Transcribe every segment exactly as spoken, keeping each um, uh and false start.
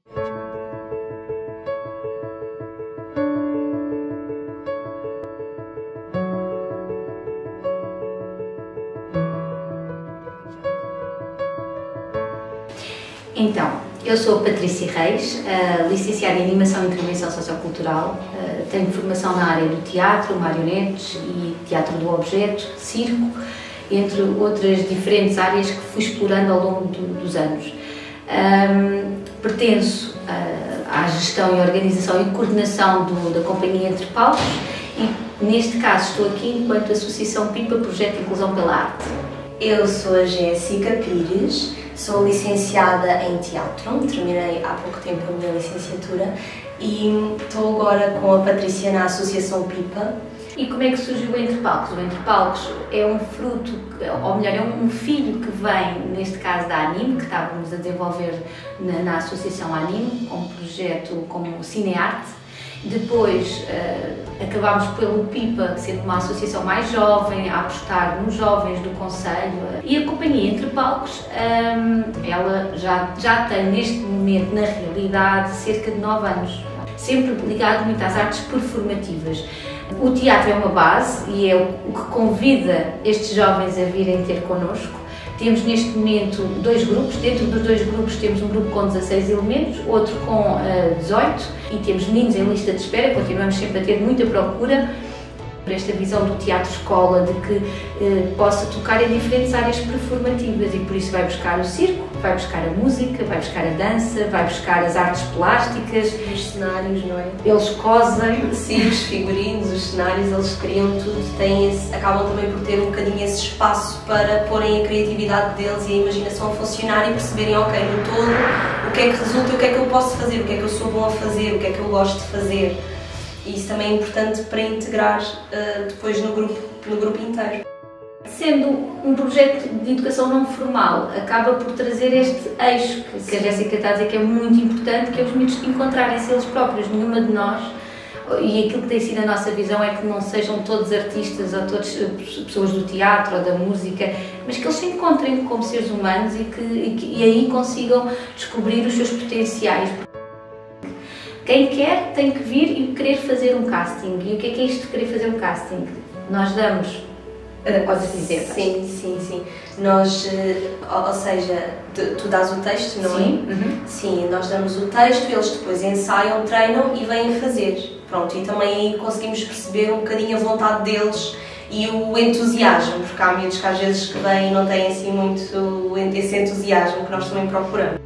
Então, eu sou a Patrícia Reis, uh, licenciada em Animação e Intervenção Sociocultural, uh, tenho formação na área do teatro, marionetes e teatro do objeto, circo, entre outras diferentes áreas que fui explorando ao longo do, dos anos. Um, pertenço uh, à gestão e organização e coordenação do, da Companhia Entre Palcos e, neste caso, estou aqui enquanto Associação PIPA Projeto Inclusão pela Arte. Eu sou a Jéssica Pires, sou licenciada em teatro, terminei há pouco tempo a minha licenciatura e estou agora com a Patrícia na Associação PIPA. E como é que surgiu o Entre Palcos? O Entre Palcos é um fruto, ou melhor, é um filho que vem, neste caso, da Anime, que estávamos a desenvolver na, na Associação Anime, como projeto, como cinearte. Depois uh, acabámos pelo PIPA, sendo uma associação mais jovem, a apostar nos jovens do Conselho. E a Companhia Entre Palcos, um, ela já, já tem neste momento, na realidade, cerca de nove anos. Sempre ligado muito às artes performativas. O teatro é uma base e é o que convida estes jovens a virem ter connosco. Temos neste momento dois grupos, dentro dos dois grupos temos um grupo com dezasseis elementos, outro com uh, dezoito e temos meninos em lista de espera, continuamos sempre a ter muita procura por esta visão do teatro-escola, de que uh, possa tocar em diferentes áreas performativas e por isso vai buscar o circo, vai buscar a música, vai buscar a dança, vai buscar as artes plásticas. Os cenários, não é? Eles cosem. Sim, os figurinos, os cenários, eles criam tudo, têm esse, acabam também por ter um bocadinho esse espaço para porem a criatividade deles e a imaginação a funcionar e perceberem, ok, no todo, o que é que resulta e o que é que eu posso fazer, o que é que eu sou bom a fazer, o que é que eu gosto de fazer. E isso também é importante para integrar uh, depois no grupo, no grupo inteiro. Sendo um projeto de educação não formal, acaba por trazer este eixo que, que a Jéssica está a dizer que é muito importante, que é os miúdos encontrarem-se eles próprios. Nenhuma de nós, e aquilo que tem sido a nossa visão é que não sejam todos artistas ou todas pessoas do teatro ou da música, mas que eles se encontrem como seres humanos e que, e que e aí consigam descobrir os seus potenciais. Quem quer tem que vir e querer fazer um casting. E o que é que é isto de querer fazer um casting? Nós damos, uh, podes dizer? Sim, sim, sim. Nós, uh, ou seja, tu, tu dás o texto, não sim. é? Uhum. Sim, nós damos o texto, eles depois ensaiam, treinam e vêm fazer. Pronto, e também aí conseguimos perceber um bocadinho a vontade deles e o entusiasmo, porque há miúdos que às vezes que vêm e não têm assim muito esse entusiasmo que nós também procuramos.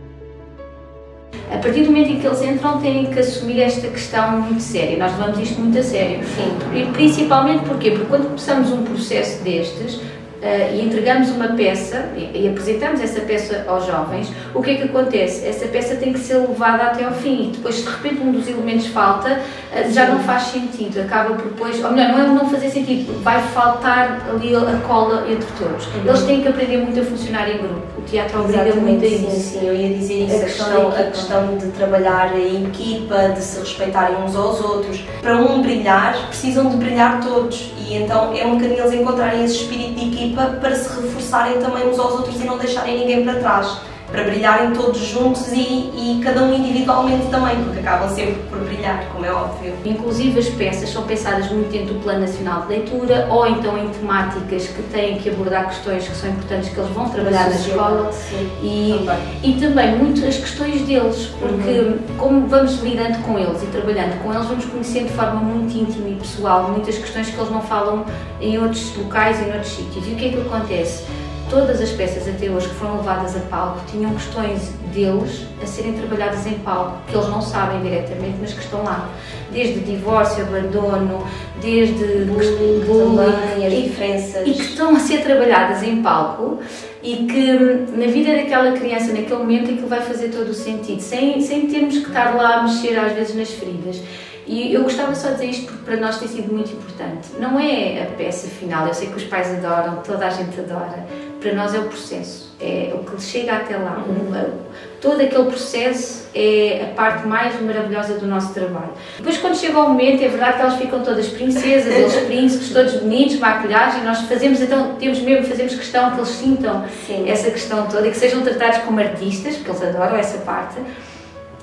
A partir do momento em que eles entram, têm que assumir esta questão muito séria. Nós levamos isto muito a sério. Sim. E principalmente porquê? Porque quando começamos um processo destes uh, e entregamos uma peça e, e apresentamos essa peça aos jovens, o que é que acontece? Essa peça tem que ser levada até ao fim e depois, se de repente um dos elementos falta, uh, já não faz sentido. Acaba por depois, ou melhor, não é não fazer sentido, vai faltar ali a cola entre todos. Uhum. Eles têm que aprender muito a funcionar em grupo. O teatro obriga muito a isso. Sim, sim, eu ia dizer isso, a, a, questão, a questão de trabalhar em equipa, de se respeitarem uns aos outros. Para um brilhar, precisam de brilhar todos e então é um bocadinho eles encontrarem esse espírito de equipa para se reforçarem também uns aos outros e não deixarem ninguém para trás. Para brilharem todos juntos e, e cada um individualmente também, porque acabam sempre por brilhar, como é óbvio. Inclusive as peças são pensadas muito dentro do Plano Nacional de Leitura ou então em temáticas que têm que abordar questões que são importantes que eles vão trabalhar na escola. Sim, e, também. e também muito as questões deles, porque uhum. como vamos lidando com eles e trabalhando com eles, vamos conhecendo de forma muito íntima e pessoal muitas questões que eles não falam em outros locais e em outros sítios. E o que é que acontece? Todas as peças até hoje que foram levadas a palco tinham questões deles a serem trabalhadas em palco, que eles não sabem diretamente, mas que estão lá. Desde divórcio, abandono, desde bullying, bullying as diferenças. E que estão a ser trabalhadas em palco e que na vida daquela criança, naquele momento, é que vai fazer todo o sentido, sem, sem termos que estar lá a mexer às vezes nas feridas. E eu gostava só de dizer isto porque para nós tem sido muito importante. Não é a peça final, eu sei que os pais adoram, toda a gente adora. Para nós é o processo, é o que chega até lá. Uhum. Todo aquele processo é a parte mais maravilhosa do nosso trabalho. Depois, quando chega o momento, é verdade que elas ficam todas princesas, eles príncipes, todos bonitos, maquilhagem, nós fazemos, então, temos mesmo, fazemos questão que eles sintam Sim. essa questão toda e que sejam tratados como artistas, porque eles adoram essa parte.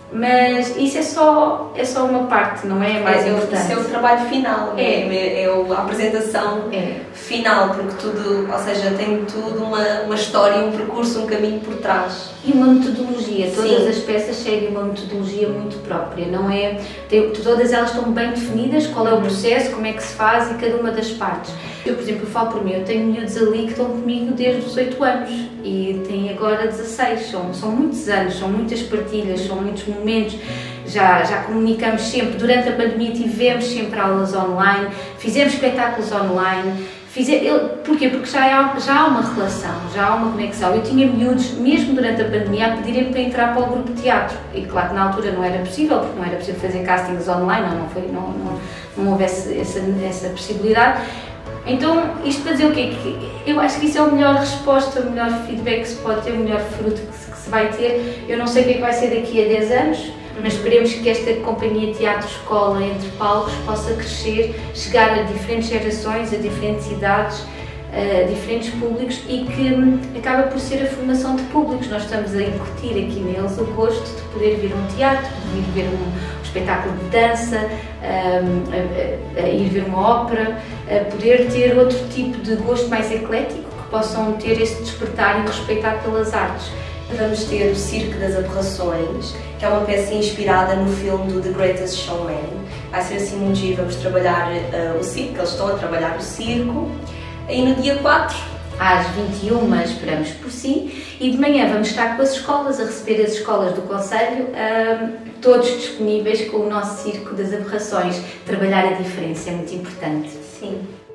Mas isso é só, é só uma parte, não é a mais é, importante. Isso é o trabalho final, é, é, é a apresentação é. final, porque tudo, ou seja, tem tudo uma, uma história, um percurso, um caminho por trás. E uma metodologia, todas Sim. as peças seguem uma metodologia muito própria, não é? Tem, todas elas estão bem definidas, qual é o processo, como é que se faz e cada uma das partes. Eu, por exemplo, eu falo por mim, eu tenho miúdos ali que estão comigo desde os oito anos e têm agora dezasseis, são, são muitos anos, são muitas partilhas, são muitos momentos, já, já comunicamos sempre, durante a pandemia tivemos sempre aulas online, fizemos espetáculos online. Fiz, eu, porquê? Porque já há, já há uma relação, já há uma conexão. Eu tinha miúdos, mesmo durante a pandemia, a pedirem para entrar para o grupo de teatro. E claro que na altura não era possível, porque não era possível fazer castings online, não, não, foi, não, não, não houve essa, essa, essa possibilidade. Então, isto para dizer o quê? Que eu acho que isso é a melhor resposta, o melhor feedback que se pode ter, o melhor fruto que se, que se vai ter. Eu não sei o que é que vai ser daqui a dez anos, mas esperemos que esta companhia teatro-escola entre palcos possa crescer, chegar a diferentes gerações, a diferentes idades, a diferentes públicos e que acaba por ser a formação de públicos. Nós estamos a incutir aqui neles o gosto de poder vir a um teatro, de ir ver um espetáculo de dança, a, a, a ir ver uma ópera, a poder ter outro tipo de gosto mais eclético, que possam ter esse despertar e respeitar pelas artes. Vamos ter o Circo das Aberrações, que é uma peça inspirada no filme do The Greatest Showman. Vai ser assim muito giro, vamos trabalhar uh, o circo, eles estão a trabalhar o circo. E no dia quatro, às vinte e uma, esperamos por si, e de manhã vamos estar com as escolas, a receber as escolas do Conselho, uh, todos disponíveis com o nosso Circo das Aberrações. Trabalhar a diferença é muito importante. Sim.